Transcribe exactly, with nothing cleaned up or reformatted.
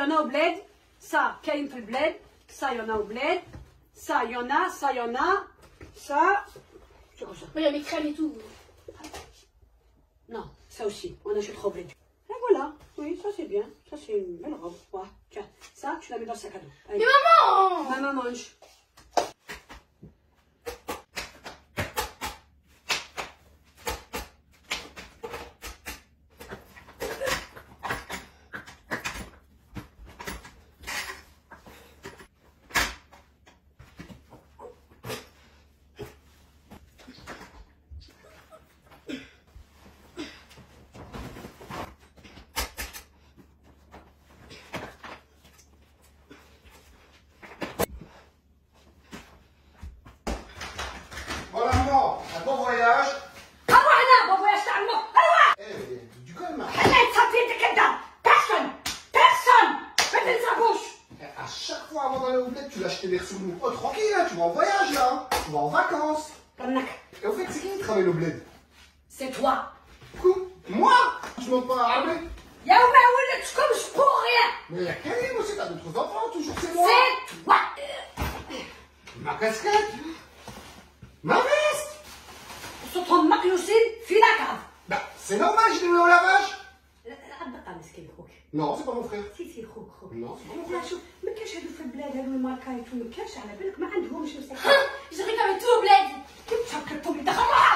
en a au bled. Ça, Kaïm fait le bled. Ça, il y en a au bled. Ça, il y en a. Ça, il y en a. Ça. Oui, il y a mes crèmes et tout. Non, ça aussi. On achètera au bled. Et voilà. Oui, ça c'est bien. Ça c'est une belle robe. Ouais. Tiens, ça, tu la mets dans le sac à dos. Allez. Mais maman! Maman mange. Voilà, maman, un bon voyage. Bon voyage, Charles. Eh, du calme. Personne. Personne. Mettez sa bouche. Eh, à chaque fois avant d'aller au bled, tu lâches tes verres sous nous. Oh, tranquille, hein, tu vas en voyage là. Tu vas en vacances. Et au fait, c'est qui qui travaille au bled? C'est toi. Quoi? Moi? Tu montes pas à armer? Y'a où où tu comme je pour rien. Mais il y a Karim aussi, t'as d'autres enfants, toujours c'est moi. C'est toi. Ma casquette. Ma veste. Sur ton maclocine, file la cave. Bah, c'est normal, je l'ai mis au lavage. Non, c'est pas mon frère. سي سي خوك خوك Non, c'est pas mon لا frère. شوف ما كاش هادو في البلاد هادو الماركات وما كاش على بالك ما عندهمش Je rigole avec tout au bled. كيف تشكرتهم يدخلوا